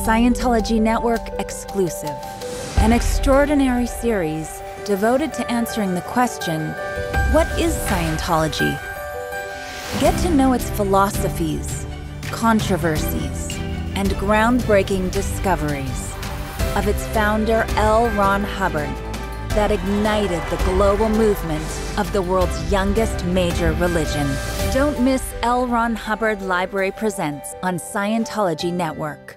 Scientology Network exclusive. An extraordinary series devoted to answering the question, what is Scientology? Get to know its philosophies, controversies, and groundbreaking discoveries of its founder, L. Ron Hubbard, that ignited the global movement of the world's youngest major religion. Don't miss L. Ron Hubbard Library Presents on Scientology Network.